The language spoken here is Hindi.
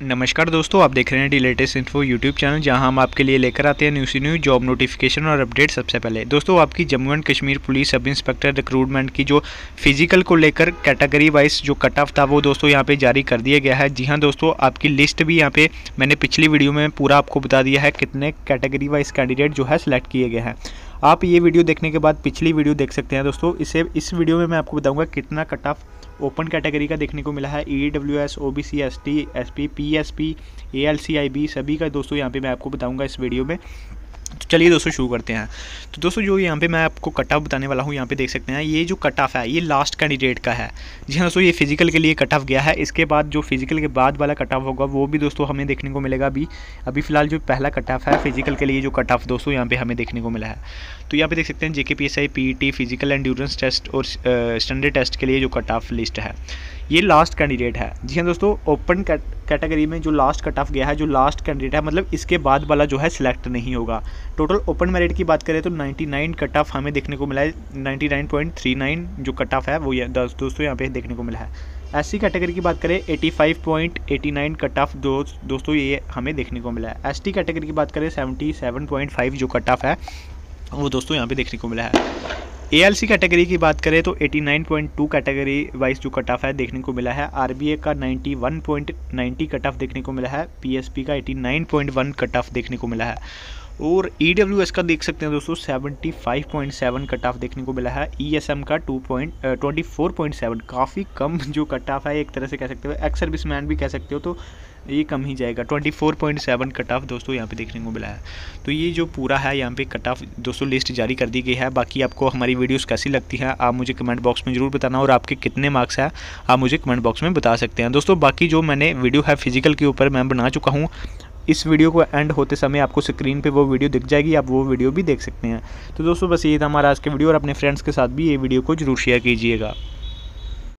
नमस्कार दोस्तों, आप देख रहे हैं the latest info YouTube channel, जहां हम आपके लिए लेकर आते हैं न्यू जॉब नोटिफिकेशन और अपडेट। सबसे पहले दोस्तों, आपकी Jammu and Kashmir police sub inspector recruitment की जो फिजिकल को लेकर कैटेगरी वाइज जो कट ऑफ था वो दोस्तों यहां पे जारी कर दिया गया है। जी हां दोस्तों, आपकी लिस्ट भी यहां पे मैंने पिछली वीडियो में पूरा आपको बता दिया है कितने कैटेगरी वाइज कैंडिडेट जो है सिलेक्ट किए गए हैं। आप ये वीडियो देखने के बाद पिछली वीडियो देख सकते हैं दोस्तों। इस वीडियो में मैं आपको बताऊँगा कितना कट ऑफ ओपन कैटेगरी का देखने को मिला है। EWS, OBC, ST, SP, PSP, ALC, IB सभी का दोस्तों यहाँ पे मैं आपको बताऊंगा इस वीडियो में। तो चलिए दोस्तों शुरू करते हैं। तो दोस्तों जो यहाँ पे मैं आपको कट ऑफ बताने वाला हूँ, यहाँ पे देख सकते हैं ये जो कट ऑफ है ये लास्ट कैंडिडेट का है। जी हाँ दोस्तों, ये फिजिकल के लिए कट ऑफ गया है। इसके बाद जो फिजिकल के बाद वाला कट ऑफ होगा वो भी दोस्तों हमें देखने को मिलेगा। अभी फिलहाल जो पहला कट ऑफ है फिजिकल के लिए जो कट ऑफ दोस्तों यहाँ पे हमें देखने को मिला है। तो यहाँ पे देख सकते हैं JKPSI, PET, physical endurance test और स्टैंडर्ड टेस्ट के लिए जो कट ऑफ लिस्ट है ये लास्ट कैंडिडेट है। जी हाँ दोस्तों, ओपन कैटेगरी में जो लास्ट कट ऑफ गया है, जो लास्ट कैंडिडेट है, मतलब इसके बाद वाला जो है सिलेक्ट नहीं होगा। टोटल ओपन मेरिट की बात करें तो 99 कट ऑफ हमें देखने को मिला है। 99.39 जो कट ऑफ है वो दोस्तों यहाँ पे देखने को मिला है। SC कैटेगरी की बात करें 85.89 कट ऑफ दोस्तों ये हमें देखने को मिला है। ST कैटेगरी की बात करें 77.5 जो कट ऑफ है वो दोस्तों यहाँ पे देखने को मिला है। ALC कैटेगरी की बात करें तो 89.2 कैटेगरी वाइज जो कट ऑफ है देखने को मिला है। RBA का 91.90 कट ऑफ देखने को मिला है। PSP का 89.1 कट ऑफ देखने को मिला है और EWS का देख सकते हैं दोस्तों 75.7 कट ऑफ देखने को मिला है। ESM का 24.7 काफ़ी कम जो कट ऑफ है, एक तरह से कह सकते हो एक्स सर्विसमैन भी कह सकते हो, तो ये कम ही जाएगा। 24.7 कट ऑफ दोस्तों यहाँ पे देखने को मिला है। तो ये जो पूरा है यहाँ पे कट ऑफ दोस्तों लिस्ट जारी कर दी गई है। बाकी आपको हमारी वीडियोस कैसी लगती हैं आप मुझे कमेंट बॉक्स में ज़रूर बताना, और आपके कितने मार्क्स हैं आप मुझे कमेंट बॉक्स में बता सकते हैं। दोस्तों बाकी जो मैंने वीडियो है फिजिकल के ऊपर मैं बना चुका हूँ, इस वीडियो को एंड होते समय आपको स्क्रीन पे वो वीडियो दिख जाएगी, आप वो वीडियो भी देख सकते हैं। तो दोस्तों बस ये था हमारा आज का वीडियो, और अपने फ्रेंड्स के साथ भी ये वीडियो को जरूर शेयर कीजिएगा।